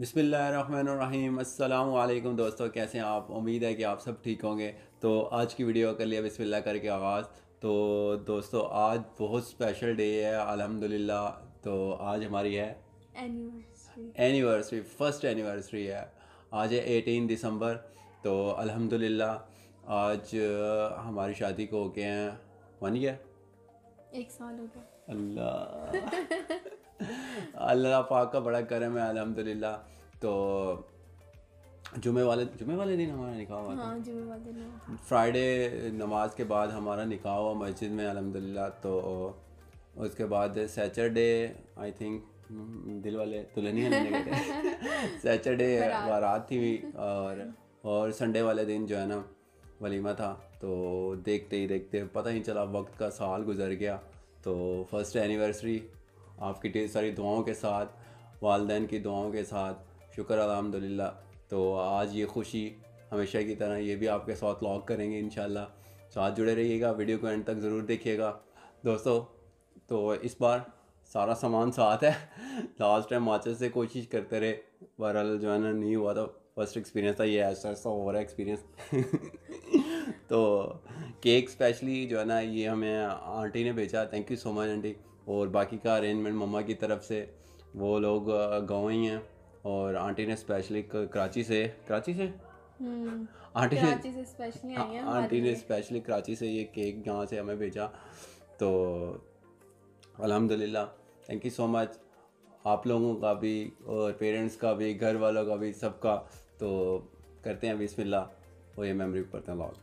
बिस्मिल्लाहिर्रहमानिर्रहीम। अस्सलाम वालेकुम दोस्तों, कैसे हैं आप? उम्मीद है कि आप सब ठीक होंगे। तो आज की वीडियो कर लिया बिस्मिल्लाह करके आगाज़। तो दोस्तों आज बहुत स्पेशल डे है अल्हम्दुलिल्लाह। तो आज हमारी है एनिवर्सरी, फर्स्ट एनिवर्सरी है। आज है 18 दिसंबर। तो अल्हम्दुलिल्लाह आज हमारी शादी को हो गए हैं 1 ईयर, 1 साल हो गया। अल्लाह अल्लाह पाक का बड़ा करम है अल्हम्दुलिल्लाह। तो जुमे वाले दिन हमारा निकाह हुआ था। हाँ, जुमे वाले दिन। फ्राइडे नमाज के बाद हमारा निकाह हुआ मस्जिद में अल्हम्दुलिल्लाह। तो उसके बाद सैटरडे आई थिंक दिल वाले दुल्हनिया लेने गए थे सैटरडे बारात थी। और संडे वाले दिन जो है ना वलीमा था। तो देखते ही देखते पता ही नहीं चला, वक्त का साल गुजर गया। तो फर्स्ट एनिवर्सरी आपकी ढेर सारी दुआओं के साथ, वालिदैन की दुआओं के साथ, शुक्र अल्हम्दुलिल्लाह। तो आज ये खुशी हमेशा की तरह ये भी आपके साथ लॉग करेंगे इंशाल्लाह। साथ जुड़े रहिएगा, वीडियो को एंड तक ज़रूर देखिएगा दोस्तों। तो इस बार सारा सामान साथ है लास्ट टाइम माचिस से कोशिश करते रहे, बहरहाल जो है ना नहीं हुआ। तो फर्स्ट एक्सपीरियंस था ये, ऐसा ऐसा हो रहा है एक्सपीरियंस तो केक स्पेशली जो है ना ये हमें आंटी ने भेजा, thank you so much aunty. और बाकी का अरेंजमेंट मम्मा की तरफ से, वो लोग गाँव ही हैं। और आंटी ने स्पेशली कराची से आंटी ने कराची से स्पेशली आई है हमारे आंटी ने लिए। स्पेशली कराची से ये केक यहाँ से हमें भेजा। तो अल्हम्दुलिल्लाह, थैंक यू सो मच आप लोगों का भी और पेरेंट्स का भी, घर वालों का भी, सबका। तो करते हैं बिस्मिल्लाह और ये मेमोरी करते हैं लॉग।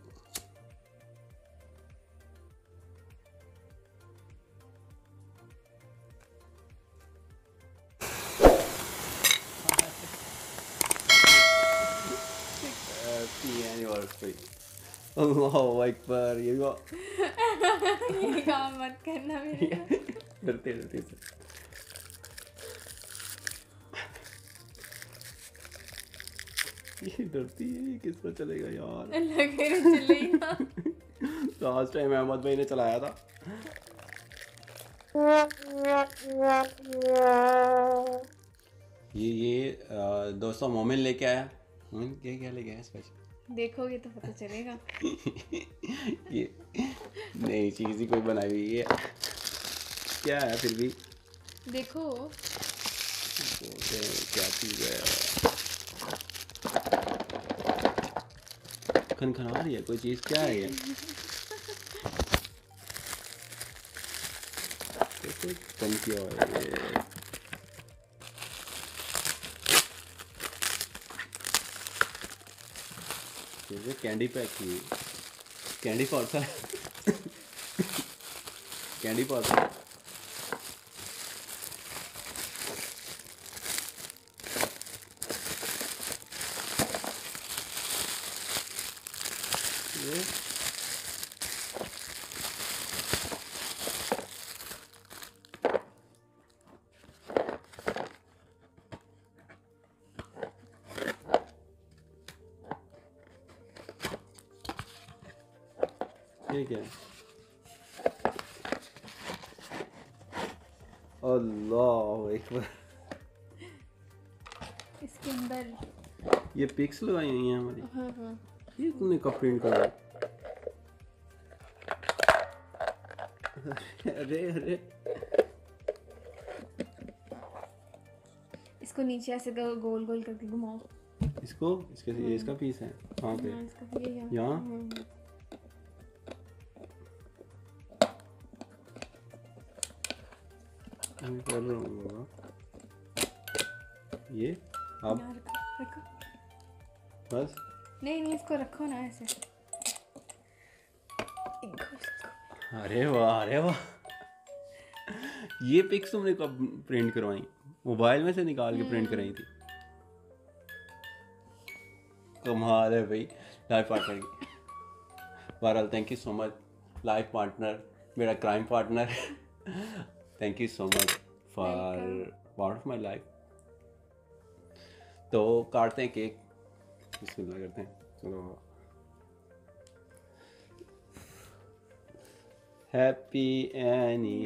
हैप्पी एनिवर्सरी, अल्लाहु अकबर। ये ये काम मत करना मेरे साथ। डरते डरते से ये डरती है, ये किस पर चलेगा यार लगे चलेगा। लास्ट टाइम अहमद भाई ने चलाया था। दोस्तों मोमिन लेके आया। मोमिन क्या क्या लेके आया स्पेशल? देखोगे तो पता चलेगा। ये नई चीज़ ही कोई बनाई हुई है, क्या है फिर भी देखो क्या चीज़ है। खनखना रही है कोई चीज़, क्या है ये? कम किया हुआ है ये। जैसे कैंडी पैक की कैंडी पॉट है कैंडी पॉट है। ये क्या है? अल्लाह एकबर, इसके अंदर ये पिक्स लगाई हुई हैं हमारी। हाँ। ये तुमने कब प्रिंट करा? अरे अरे इसको नीचे ऐसे गोल गोल करके घुमाओ। इसको इसके ये इसका पीस है कहाँ पे? हाँ, इसका ये यहाँ कर रहा हूँ ये अब रखो। बस। नहीं इसको रखो ना ऐसे। अरे वाह ये पिक्स तुमने कब प्रिंट करवाई? मोबाइल में से निकाल के प्रिंट कराई थी? कमाल है भाई लाइफ पार्टनर की। बहरहाल thank you so much life partner, मेरा crime partner thank you so much for part of my life. तो काटते हैं केक, बिस्मिल्लाह करते हैं। चलो happy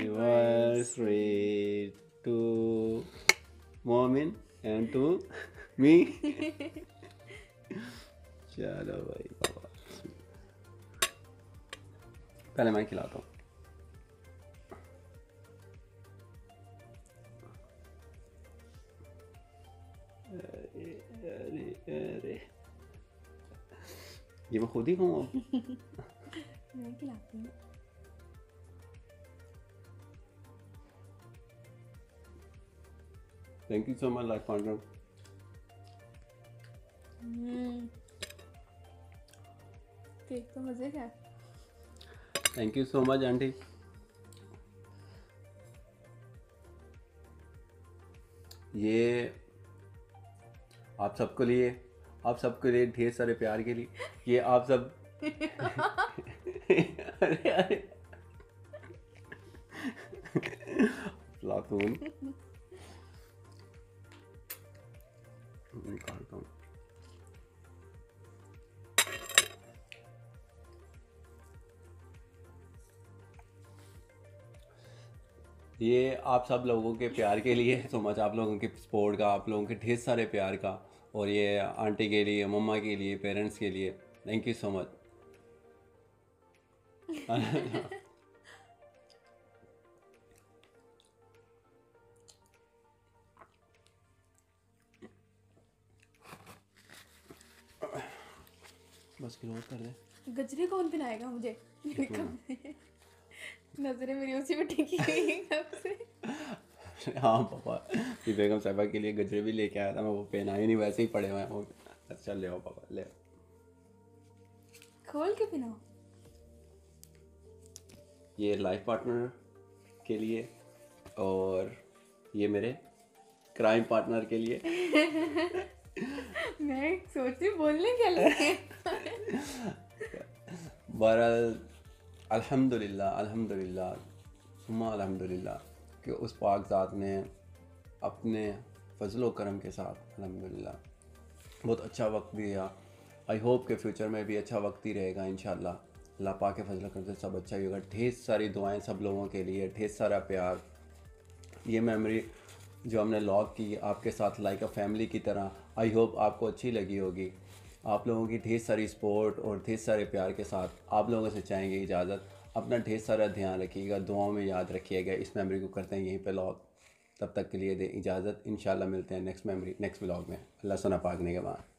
anniversary to Momin and to me चलो भाई बाबा, पहले मैं खिलाता हूँ। अरे अरे अरे, ये मैं खुद ही खाऊँ अब। मैं खिलाती हूँ। Thank you so much life partner. Cake तो मजे का है। Thank you so much aunty. ये आप सबके लिए, आप सबके लिए ढेर सारे प्यार के लिए, ये आप सब अरे अरे लातून निकालता हूँ। ये आप सब लोगों के प्यार के लिए सो मच, आप लोगों के सपोर्ट का, आप लोगों के ढेर सारे प्यार का, और ये आंटी के लिए, मम्मा के लिए, पेरेंट्स के लिए, थैंक यू सो मच। बस क्लोज कर दे। गजरे कौन पिलाएगा मुझे? नजरें मेरी उसी पे टिकी हुई है कब से। हाँ पापा, ये बेगम साहिबा के लिए गजरे भी लेके आया था मैं, वो पहना ही नहीं, वैसे ही पड़े हुए हैं वो। अच्छा ले आओ पापा, ले आओ। खोल के पिलाओ। ये लाइफ पार्टनर के लिए, और ये मेरे क्राइम पार्टनर के लिए। मैं सोच रही बोलने क्या लगे। बहरहाल अल्हम्दुलिल्लाह, अल्हम्दुलिल्लाह सुम्मा अल्हम्दुलिल्लाह कि उस पाक ज़ात ने अपने फजलो करम के साथ अल्हम्दुलिल्लाह बहुत अच्छा वक्त दिया। आई होप के फ्यूचर में भी अच्छा वक्त ही रहेगा इंशाल्लाह। अल्लाह पाक के फजल करम से सब अच्छा ही होगा। ढेर सारी दुआएं सब लोगों के लिए, ढेर सारा प्यार। ये मेमोरी जो हमने लॉग की आपके साथ लाइक अ फैमिली की तरह, आई होप आपको अच्छी लगी होगी। आप लोगों की ढेर सारी सपोर्ट और ढेर सारे प्यार के साथ आप लोगों से चाहेंगे इजाज़त। अपना ढेर सारा ध्यान रखिएगा, दुआओं में याद रखिएगा। इस मेमोरी को करते हैं यहीं पे लॉग। तब तक के लिए दे इजाज़त, इंशाल्लाह मिलते हैं नेक्स्ट मेमोरी नेक्स्ट व्लॉग में। अल्लाह सना पाक निगहबान।